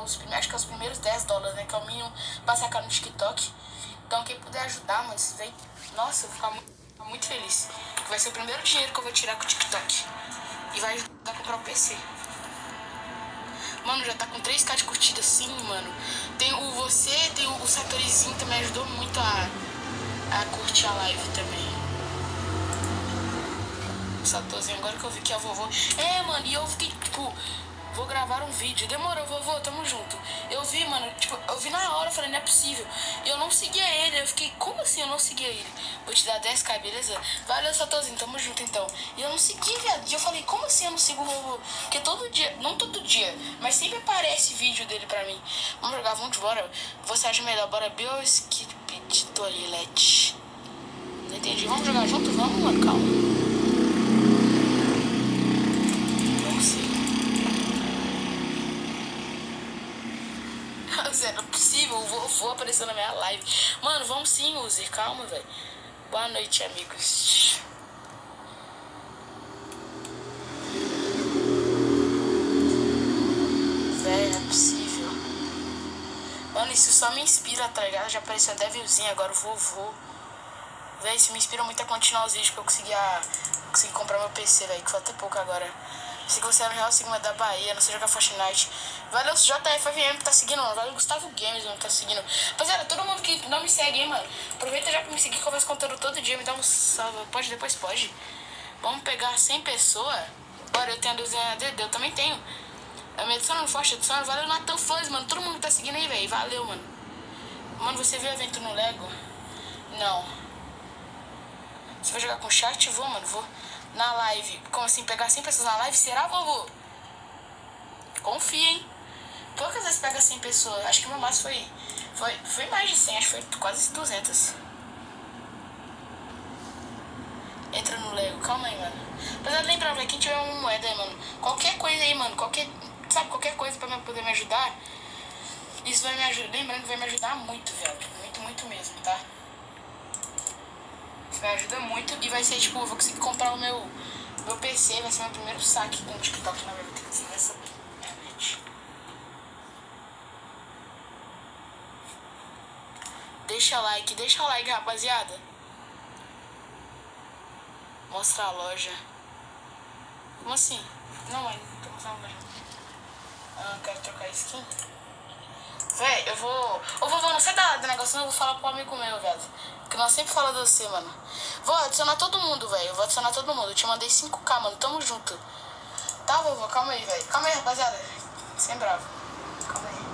acho que é os primeiros $10, né? Que é o mínimo pra sacar no TikTok. Então quem puder ajudar, mano, se vem... Nossa, eu vou ficar muito feliz. Vai ser o primeiro dinheiro que eu vou tirar com o TikTok. E vai ajudar a comprar o PC. Mano, já tá com 3k de curtida sim, mano. Tem o Satorizinho também ajudou muito a curtir a live também. O Satorzinho, agora que eu vi que é a vovô. Mano, e eu fiquei, tipo, vou gravar um vídeo. Demorou, vovô, tamo junto. Eu vi, mano, tipo, eu vi na hora, eu falei, não é possível. E eu não seguia ele, eu fiquei, como assim eu não seguia ele? Vou te dar 10k, beleza? Valeu, Satorzinho, tamo junto então. E eu não segui, viado. E eu falei, como assim eu não sigo o vovô? Porque todo dia, não todo dia, mas sempre aparece vídeo dele pra mim. Vamos jogar, vamos embora. Você acha melhor? Bora, Bioskip Toilet. Não entendi, vamos jogar junto? Vamos, mano, calma. Não é possível, o vovô apareceu na minha live. Mano, vamos sim, user, calma, velho. Boa noite, amigos. Velho, não é possível. Mano, isso só me inspira, tá ligado? Já apareceu a Devilzinha, agora o vovô. Velho, isso me inspira muito a continuar os vídeos pra eu conseguir comprar meu PC, velho, que falta pouco agora. Se você é no Real Sigma da Bahia, não sei jogar Fortnite. Valeu JFFM que tá seguindo, mano. Valeu Gustavo Games, mano, que tá seguindo. Rapaziada, todo mundo que não me segue, hein, mano. Aproveita já pra me seguir que eu faço conteúdo todo dia. Me dá um salve. Pode, depois pode. Vamos pegar 100 pessoas. Bora, eu tenho a 12 ADD, eu também tenho. Eu me adiciono no Forte, adiciono. Valeu, Nathan Fãs, mano. Todo mundo que tá seguindo aí, velho. Valeu, mano. Mano, você viu o evento no Lego? Não. Você vai jogar com chat? Vou, mano, vou. Na live. Como assim? Pegar 100 pessoas na live? Será, vovô? Confia, hein? Poucas vezes pega 100 pessoas. Acho que o meu máximo foi mais de 100. Acho que foi quase 200. Entra no Lego. Calma aí, mano. Apesar de lembrar, velho, quem tiver uma moeda aí, mano. Qualquer coisa aí, mano. Sabe, qualquer coisa pra poder me ajudar. Isso vai me ajudar. Lembrando que vai me ajudar muito, velho. Muito, muito mesmo, tá? Me ajuda muito e vai ser tipo, eu vou conseguir comprar o meu PC, vai ser meu primeiro saque com o TikTok na minha vida, que você vai saber, realmente. Deixa like, rapaziada. Mostra a loja. Como assim? Não, mãe, não tô mostrando a loja. Eu quero trocar skin. Véi, eu vou... Ô, vovô, não sei do negócio, não, eu vou falar pro amigo meu, velho. Que nós sempre falamos de você, mano. Vou adicionar todo mundo, velho. Eu vou adicionar todo mundo. Eu te mandei 5k, mano. Tamo junto. Tá, vovô? Calma aí, velho. Calma aí, rapaziada. Sem bravo. Calma aí.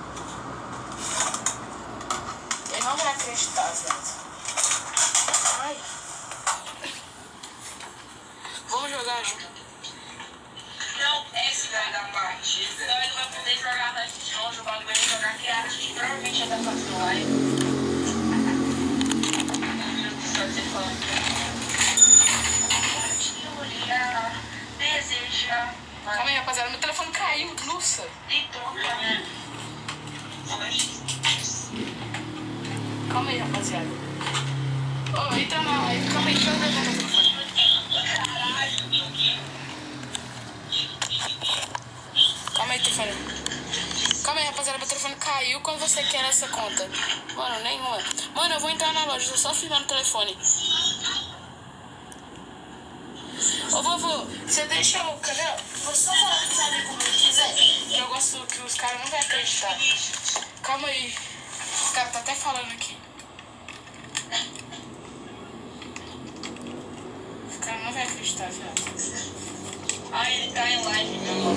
Ele não vai acreditar, velho. Ai. Vamos jogar junto. Não, esse vai dar partida. Não, ele não vai poder jogar na Jojo, vai jogar que a gente provavelmente já tá fazendo live. Deseja. Calma aí, rapaziada. Meu telefone caiu. Nossa. E troca, né? Calma aí, rapaziada. Ô, entra na live. Calma aí, deixa eu ver o telefone. Calma aí, telefone. Calma aí, rapaziada. Meu telefone caiu. Quando você quer essa conta? Mano, nenhuma. Mano, eu vou entrar na loja. Tô só filmando o telefone. Ô, vovô, você deixa eu... Cadê? Vou só falar com os amigos meus quiser. Que eu gosto que os caras não vão acreditar. Calma aí. Os caras tá até falando aqui. Os caras não vão acreditar, viado. Ah, ele tá em live, meu amor.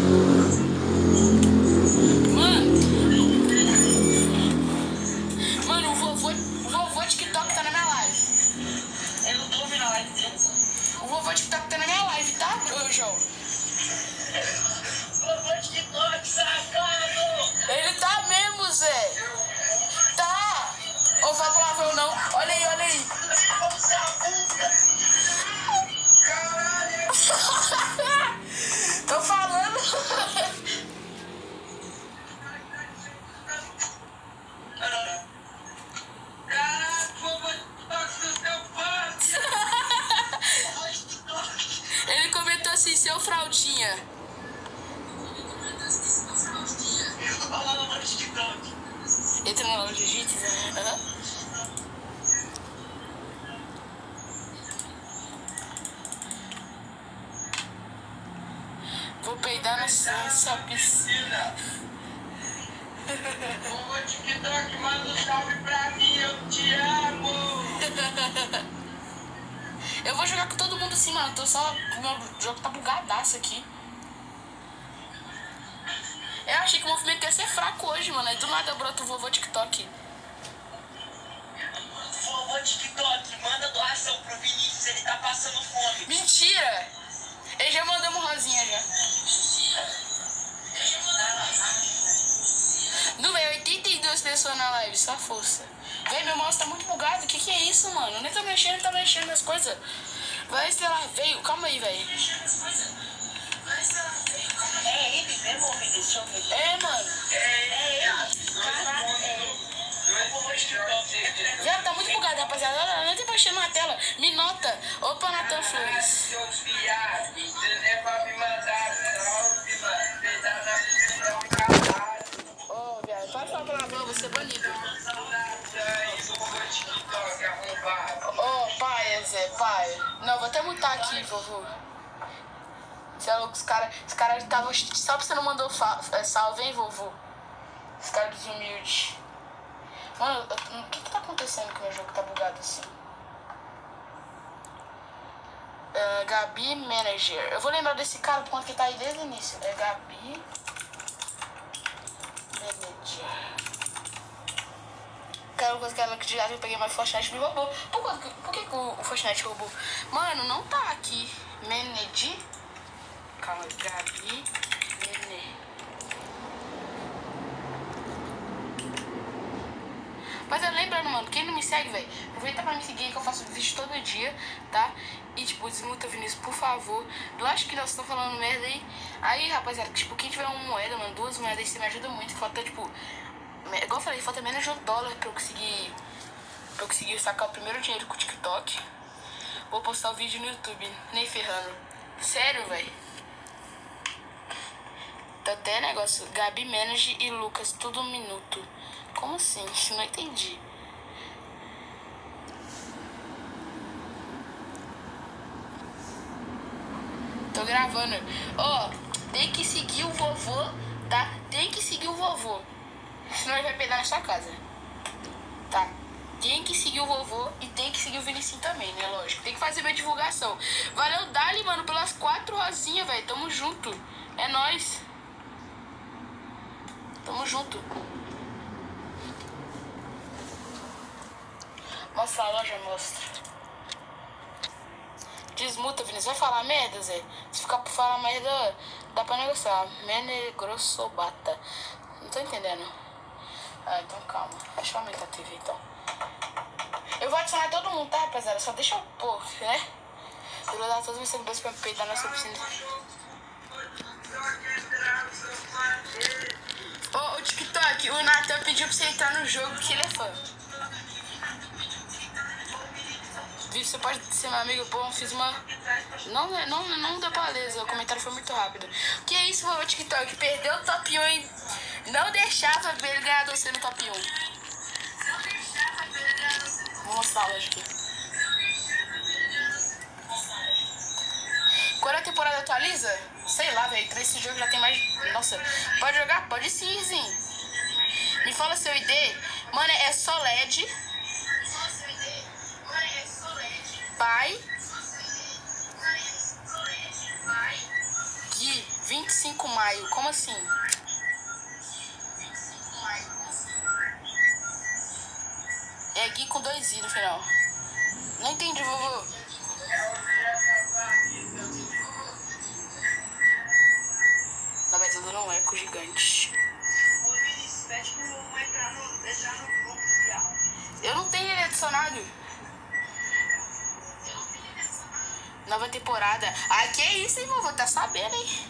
Mano, o vovô TikTok tá na minha live. Eu não tô ouvindo a live dele. O vovô TikTok tá na minha live, tá, João? Vovô TikTok, sacado! Ele tá mesmo, Zé. Tá. Ou vai palavrão não. Olha aí, olha aí. Tô falando. Entra na loja de jiu-jitsu, né? Vou peidar nessa piscina. O TikTok manda um salve pra mim, eu te amo. Eu vou jogar com todo mundo assim, mano. Meu jogo tá bugadaço aqui. Eu achei que o movimento ia ser fraco hoje, mano. Aí do nada brota o vovô TikTok. Vovô TikTok, manda doação pro Vinícius, ele tá passando fome. Mentira! Ele já mandou uma rosinha já. Não, velho, 82 pessoas na live, só força. Velho, meu mouse tá muito bugado. O que é isso, mano? Nem tá mexendo nas coisas. Vai, Estelar, veio. Calma aí, velho. É ele mesmo, Vinícius? É, mano. Já tá muito bugado, rapaziada. Olha, não tem mexendo na tela. Me nota. Opa, Nathan Flores. Ô, viado, pode falar palavrão, você é banido. Ô, pai, Zé, pai. Não, vou até mutar aqui, vovô. Você é louco, os caras estavam. Só porque você não mandou salve, hein, vovô? Os caras desumildes. Mano, o que tá acontecendo que o meu jogo tá bugado assim? Gabi Manager. Eu vou lembrar desse cara, por conta que tá aí desde o início. É Gabi Manager. Aquela coisa que ela que eu peguei mais Fortnite me roubou. Por que o Fortnite roubou? Mano, não tá aqui. Manager. Calma, Gabi Manager. Mas eu lembrando, mano, quem não me segue, velho, aproveita pra me seguir que eu faço vídeo todo dia, tá? E, tipo, desmuta, Vinícius, por favor. Eu acho que nós estamos falando merda aí. Aí, rapaziada, tipo, quem tiver uma moeda, mano, 2 moedas aí, você me ajuda muito. Falta, tipo, igual eu falei, falta menos de $1 pra eu conseguir sacar o primeiro dinheiro com o TikTok. Vou postar o vídeo no YouTube, nem ferrando. Sério, velho. Tá até negócio, Gabi Menage e Lucas, tudo 1 minuto. Como assim? Não entendi. Tô gravando. Ó, tem que seguir o vovô, tá? Tem que seguir o vovô. Senão ele vai pegar na sua casa. Tá? Tem que seguir o vovô e tem que seguir o Vinicinho também, né? Lógico. Tem que fazer minha divulgação. Valeu, Dali, mano, pelas 4 rosinhas, velho. Tamo junto. É nóis. Tamo junto. Mostra a loja, mostra. Desmuta, Vinícius. Vai falar merda, Zé? Se ficar por falar merda, dá pra negociar. Mene grosso bata. Não tô entendendo. Ah, então calma. Deixa eu aumentar a TV, então. Eu vou adicionar todo mundo, tá, rapaziada? Só deixa eu pôr, né? Eu vou dar todos os meus seguidores pra me peidar nessa piscina. Ô, TikTok, o Nathan pediu pra você entrar no jogo porque ele é fã. Você pode ser meu amigo, pô, fiz uma... Não deu beleza, o comentário foi muito rápido. Que é isso, vovô TikTok? Perdeu o top 1 e não deixava ele ganhar você no top 1. Vou mostrar a loja aqui. Quando a temporada atualiza? Sei lá, velho, esse jogo já tem mais... Nossa, pode jogar? Pode sim, sim. Me fala seu ID. Mano, é só LED. Pai Gui, 25 de maio, como assim? É Gui com 2 i no final. Não entendi, vovô. Tá metendo num eco gigante. Eu não tenho ele adicionado. Nova temporada. Ah, que isso, hein, vovô? Tá sabendo, hein?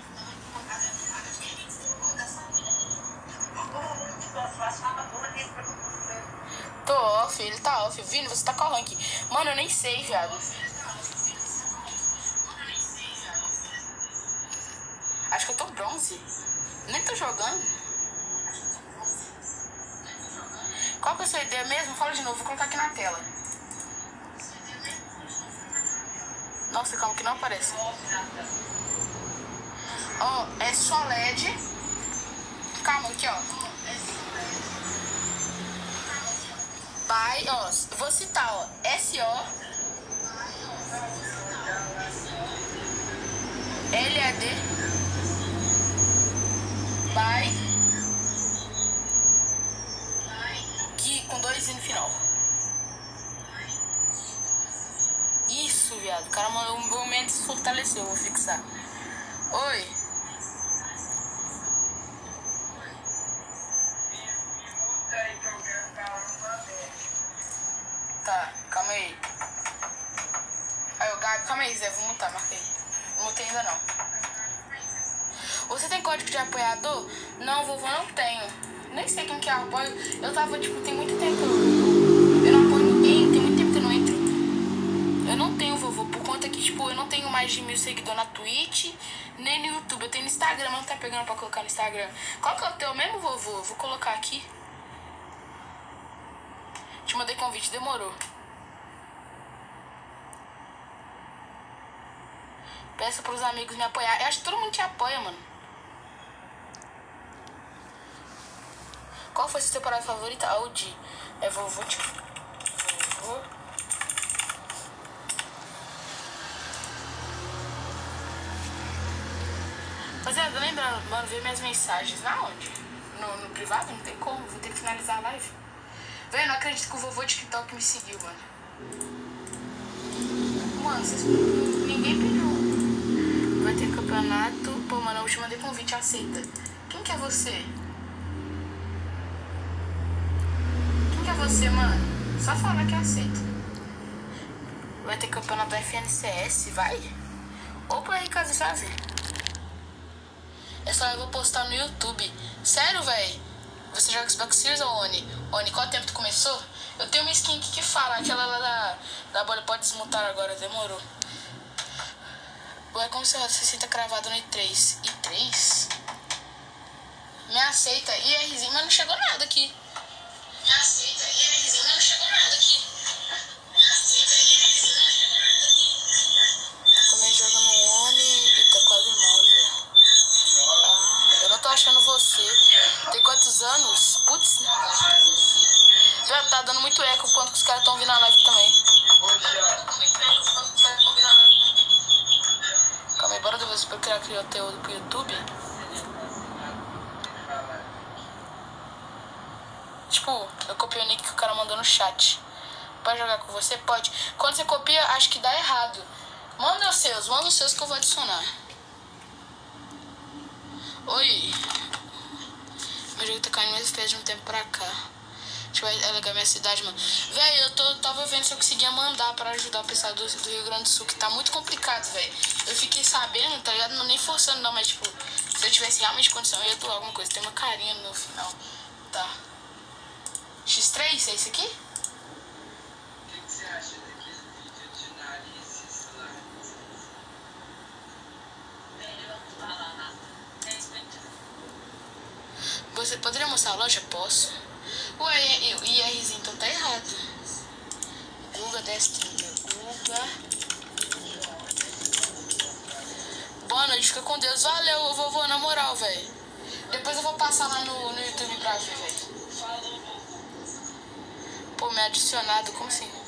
Tô off, ele tá off. Vini, você tá qual rank? Mano, eu nem sei, viado. Acho que eu tô bronze. Nem tô jogando. Qual que é a sua ideia mesmo? Fala de novo, vou colocar aqui na tela. Nossa, calma que não aparece. Ó, é só LED. Calma aqui, ó. By, ó, vou citar, ó. SO LAD by Gui com 2 i no final. Isso, viado. O cara mandou o Mendes fortaleceu, vou fixar. Oi. Tá, calma aí. Aí, o Gabi, calma aí, Zé, vou mutar, marquei. Não mutei ainda não. Você tem código de apoiador? Não, vovô, não tenho. Nem sei quem que é apoio. Eu tava, tipo, tem muito tempo. Eu não apoio ninguém, tem muito tempo que eu não entro. Eu não tenho, vovô, por conta que, tipo, eu não tenho mais de 1000 seguidores na Twitch, nem no YouTube. Eu tenho no Instagram, mas não tá pegando pra colocar no Instagram. Qual que é o teu mesmo, vovô? Vou colocar aqui. Te mandei convite, demorou. Peço pros amigos me apoiar. Eu acho que todo mundo te apoia, mano. Qual foi sua temporada favorita? Audi. É vovô, tipo. Vovô. Rapaziada, lembrando, mano, ver minhas mensagens. Na onde? No privado? Não tem como. Vou ter que finalizar a live. Velho, não acredito que o vovô TikTok me seguiu, mano. Mano, vocês... ninguém pediu. Vai ter campeonato. Pô, mano, eu te mandei convite, aceita. Quem que é você? Quem que é você, mano? Só falar que aceita. Vai ter campeonato da FNCS, vai? Ou pro RKZ. Essa live eu vou postar no YouTube. Sério, velho? Você joga Xbox Series ou Oni? Oni, qual tempo tu começou? Eu tenho uma skin aqui que fala, aquela lá da bolha pode desmutar agora, demorou. Ué, como se você senta cravado no I3? I3? Me aceita, IRzinho, mas não chegou nada aqui. Me aceita, IRzinho, mas não chegou nada aqui. Me aceita, IRzinho, mas não chegou nada aqui. Também jogo no Oni e teclado e mouse. Ah, eu não tô achando você. Tem quantos anos? Putz. Já tá dando muito eco quanto que os caras estão vindo na live também. Calma aí, bora depois pra criar conteúdo pro YouTube. Tipo, eu copiei o nick que o cara mandou no chat. Pode jogar com você? Pode. Quando você copia, acho que dá errado. Manda os seus que eu vou adicionar. Oi. Meu jogo tá caindo mais FPS de um tempo pra cá. Deixa eu alegar minha cidade, mano. Véi, tava vendo se eu conseguia mandar pra ajudar o pessoal do Rio Grande do Sul, que tá muito complicado, véi. Eu fiquei sabendo, tá ligado? Não nem forçando não, mas tipo, se eu tivesse realmente condição, eu ia doar alguma coisa. Tem uma carinha no final. Tá. X3, é isso aqui? O que você acha daquele vídeo de narizes lá? Você poderia mostrar a loja? Posso. Ué, o IRzinho então tá errado. Guga 1030. Guga. Boa noite, fica com Deus. Valeu, vovô, na moral, velho. Depois eu vou passar lá no YouTube pra ver, velho. Pô, me adicionado, como assim?